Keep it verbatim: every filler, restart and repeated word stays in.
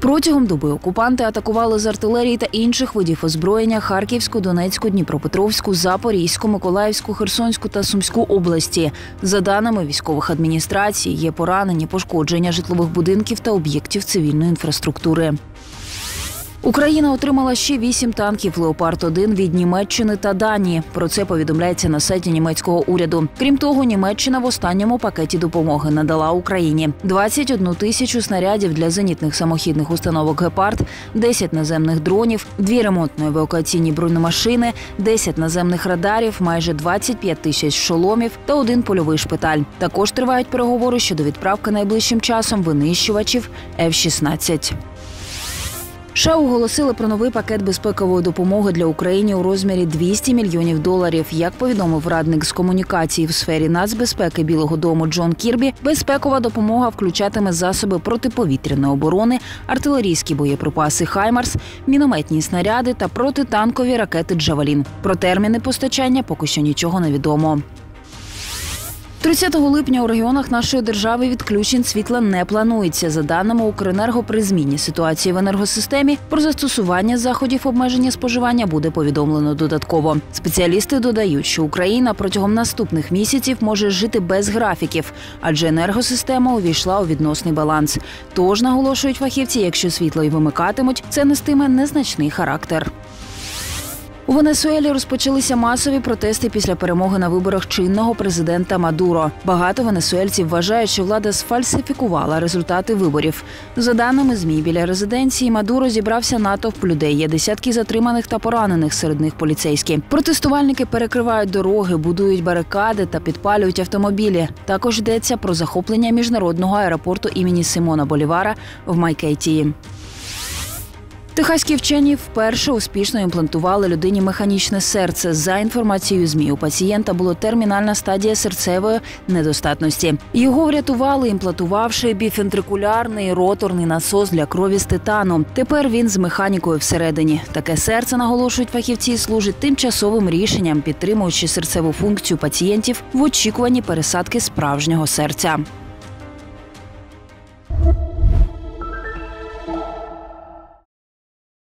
Протягом доби окупанти атакували з артилерії та інших видів озброєння Харківську, Донецьку, Дніпропетровську, Запорізьку, Миколаївську, Херсонську та Сумську області. За даними військових адміністрацій, є поранені, пошкодження житлових будинків та об'єктів цивільної інфраструктури. Україна отримала ще вісім танків «Леопард один» від Німеччини та Данії. Про це повідомляється на сайті німецького уряду. Крім того, Німеччина в останньому пакеті допомоги надала Україні двадцять одну тисячу снарядів для зенітних самохідних установок «Гепард», десять наземних дронів, дві ремонтно-евакуаційні бронемашини, десять наземних радарів, майже двадцять п'ять тисяч шоломів та один польовий шпиталь. Також тривають переговори щодо відправки найближчим часом винищувачів еф шістнадцять. США оголосили про новий пакет безпекової допомоги для України у розмірі двісті мільйонів доларів. Як повідомив радник з комунікації в сфері нацбезпеки Білого дому Джон Кірбі, безпекова допомога включатиме засоби протиповітряної оборони, артилерійські боєприпаси «Хаймарс», мінометні снаряди та протитанкові ракети «Джавелін». Про терміни постачання поки що нічого не відомо. тридцятого липня у регіонах нашої держави відключень світла не планується. За даними Укренерго, при зміні ситуації в енергосистемі про застосування заходів обмеження споживання буде повідомлено додатково. Спеціалісти додають, що Україна протягом наступних місяців може жити без графіків, адже енергосистема увійшла у відносний баланс. Тож, наголошують фахівці, якщо світло й вимикатимуть, це нестиме незначний характер. У Венесуелі розпочалися масові протести після перемоги на виборах чинного президента Мадуро. Багато венесуельців вважають, що влада сфальсифікувала результати виборів. За даними ЗМІ, біля резиденції Мадуро зібрався натовп людей. Є десятки затриманих та поранених, серед них поліцейські. Протестувальники перекривають дороги, будують барикади та підпалюють автомобілі. Також йдеться про захоплення міжнародного аеропорту імені Симона Болівара в Майкейтії. Техаські вчені вперше успішно імплантували людині механічне серце. За інформацією ЗМІ, у пацієнта була термінальна стадія серцевої недостатності. Його врятували, імплантувавши біфентрикулярний роторний насос для крові з титану. Тепер він з механікою всередині. Таке серце, наголошують фахівці, служить тимчасовим рішенням, підтримуючи серцеву функцію пацієнтів в очікуванні пересадки справжнього серця.